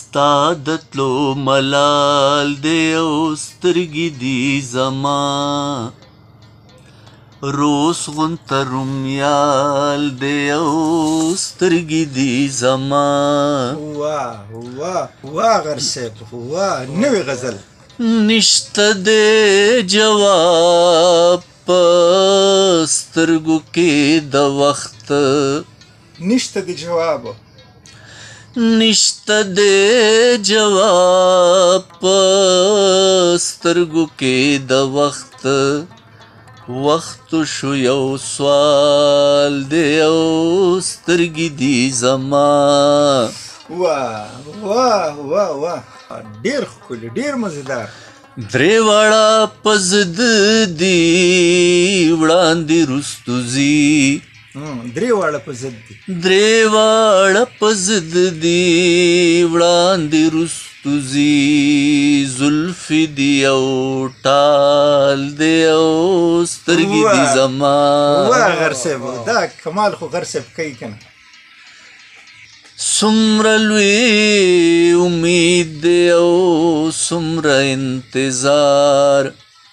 ستا د تلو ملال دی او سترګې دي زما روس غونته رومیال دی او سترګې دي زما واه واه واه غر صاحب واه نوې غزل نشته دی جواب په سترګو کې د وخت نشته دی جواب نشته دی جواب په سترګو کې د وخت وخت شو یو سوال دی او سترګې دي زما واه واه واه واه ډېر ښکلی ډېر مزیدار درې واړه په ضد دي وړاندې رستو ځي درې واړه په ضد دي درې واړه په ضد دي وړاندې رستو ځي زلفې دي او ټال دی او سترګې دي زما واه غر صاحب دا کمال خو غر صاحب کوي که نه څومره لوی امید دی او څومره انتظار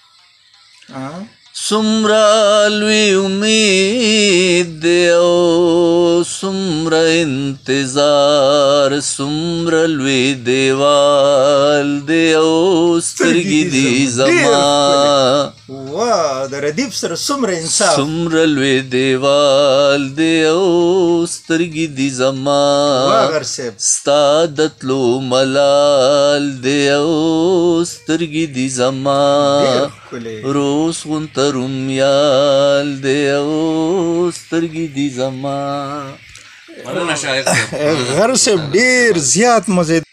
څومره لوی امید دی او څومره انتظار څومره لوی دیوال دی او سترګې دي زما واه د ردیف سره څومره انصاف څومره لوی دیوال دی او سترګې دي زما واه غر صاحب ستا د تلو ملال دی او سترګې دي زما روس غونته رومیال دی او سترګې دي زما غر صاحب ډېر زیات مزیدار